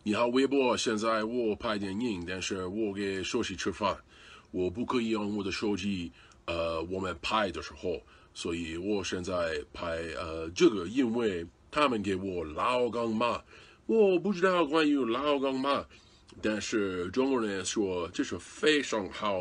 你好，微博。现在我拍电影，但是我给手机吃饭，我不可以用我的手机。我们拍的时候，所以我现在拍这个，因为他们给我老干妈，我不知道关于老干妈，但是中国人说这是非常好。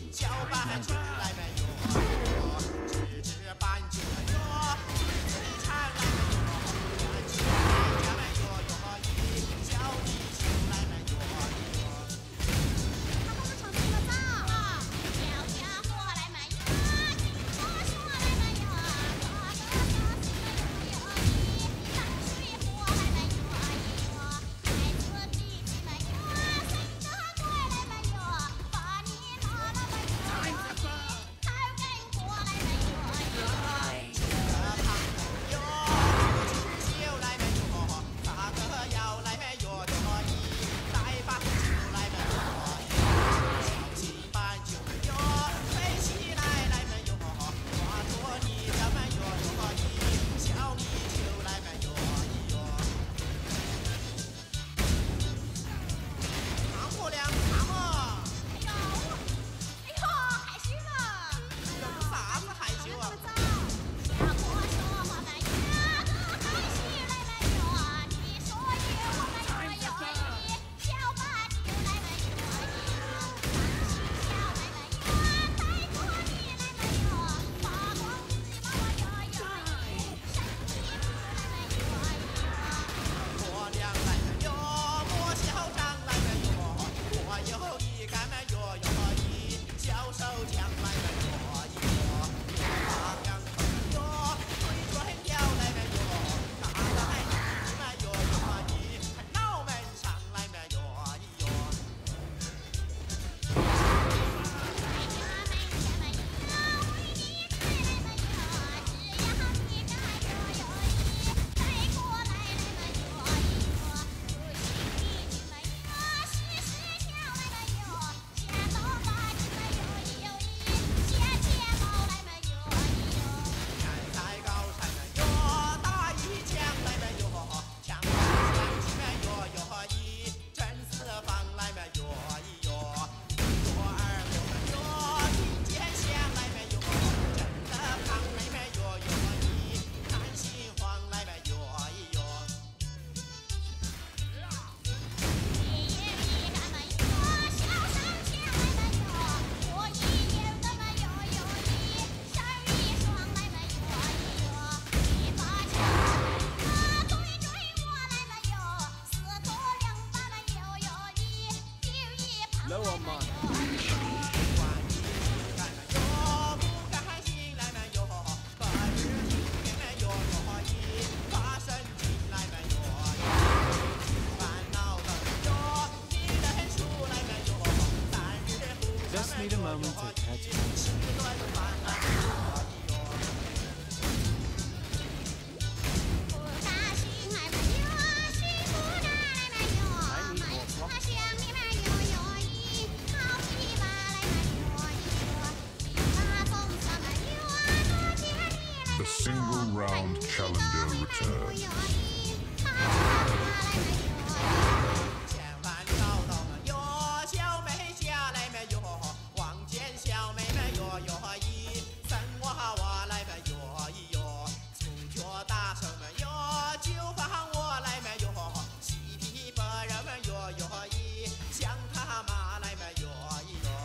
小板球来们哟，直直板球来哟，直长来们哟，圆球来家们哟哟一，小地球来们哟哟。 他帮我唱什么早啊？小家伙来们哟，我说来们哟，哥哥小心了哟哟一，上水火来们哟哟，孩子弟弟们哟，谁得过来们哟，把你拿了们哟哟一，还跟过来们哟哟。 哟，吃酒来们哟，大哥要来们哟哟一，带把酒来们哟哟，小心板酒们哟，飞起来来们哟，抓住你的们哟哟一，小米酒来们哟哟。唐婆娘看嘛， 哎呦，害羞了。 有啥子害羞啊？ 小伙说话们呀，个害羞来们哟，你说有我们哟哟一，小把酒来们哟哟，小来们哟，带过你来们哟，发光鸡毛哟哟一，身体不来们哟哟。 婆娘来们哟，莫小张来们哟，我有一杆们哟哟一，小手枪来们哟一哟，大两头哟，对准吊来们哟，大来你们哟哟一，脑门上来们哟一哟。山在高山们哟，打一枪来们哟，枪响起们哟哟一，真四方来们哟一哟，左耳朵们哟，听见响来们哟，真的胖来们哟哟一，看心慌来们哟一哟。 Low on mine. 管你干们哟，不甘心来们哟，白日听们哟哟一，发神经来们哟一，烦恼的哟，你认输来们哟，三日不 Just need a moment to catch up. 吃顿饭来们哟一哟。 The single round calendar returns. 千万找到们哟，小妹家来们哟，望见小妹们哟哟一，生娃娃来们哟一哟，粗脚大手们哟，就放我来们哟，嬉皮白人们哟哟一，想他妈来们哟一哟。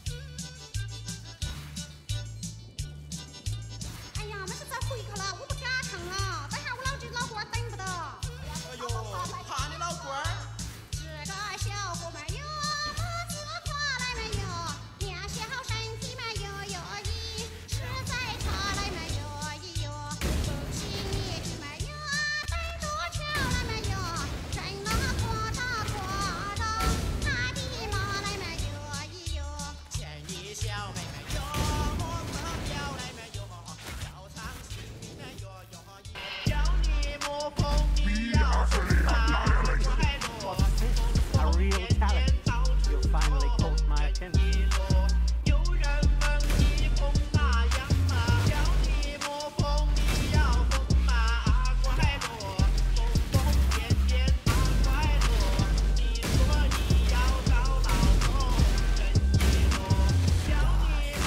哎呀，没事再回去了，我不敢唱了，等下我老舅老倌等不到。 哎呦，怕你老官儿。 这个小伙们哟，母子花来们哟，娘小身体们哟哟一，实在差来们哟一哟，恭喜你们哟，登多桥来们哟，人啊夸大夸大，他的妈来们哟一哟。 见你小妹妹哟，莫可表来们哟，要唱心里面哟哟一，叫你莫风你要风马快乐， A real talent. You finally caught my attention. 有人问你风哪样嘛？叫你莫风你要风马快乐，疯疯癫癫他快乐，你说你要找老公真一乐，叫你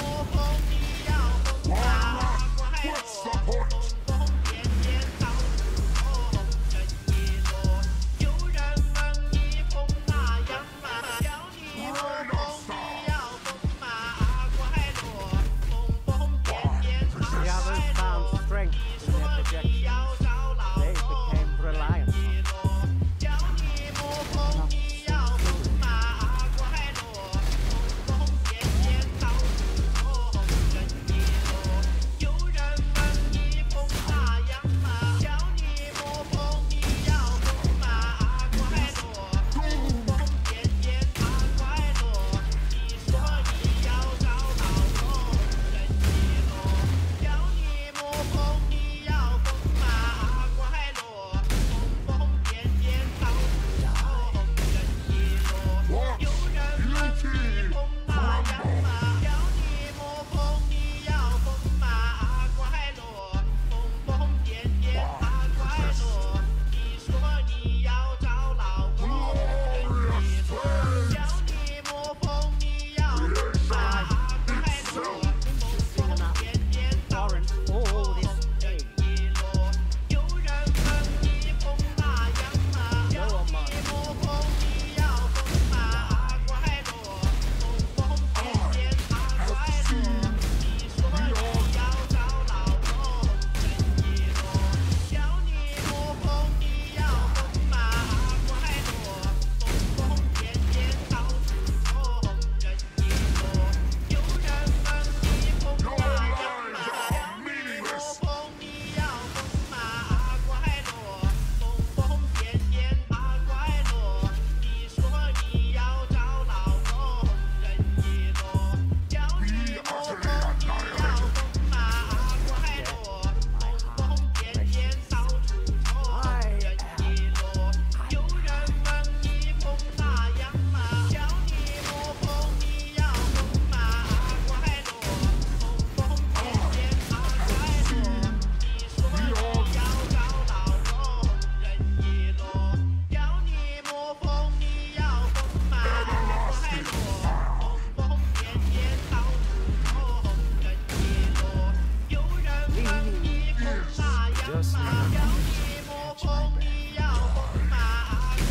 personally don't Hãy think subscribe to catch my breath.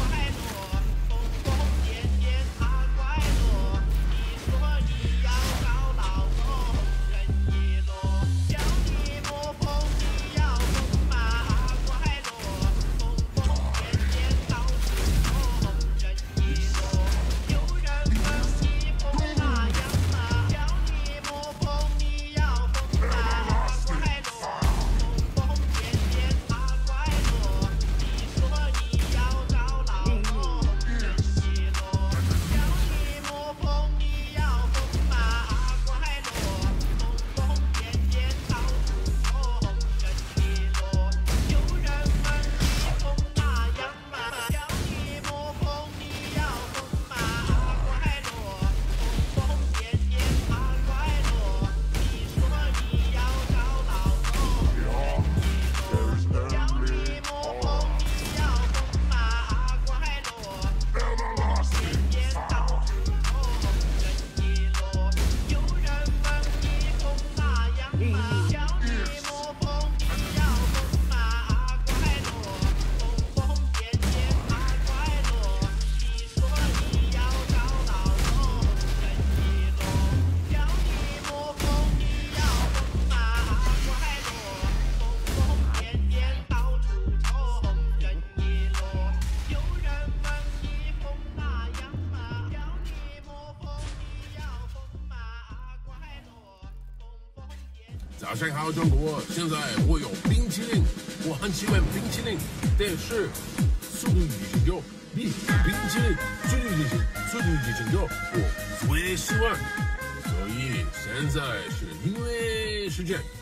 早上好，中国！现在我有冰淇淋，我很喜欢冰淇淋，但是速度与激情九比冰淇淋速度与激情九我最喜欢，所以现在是因为时间。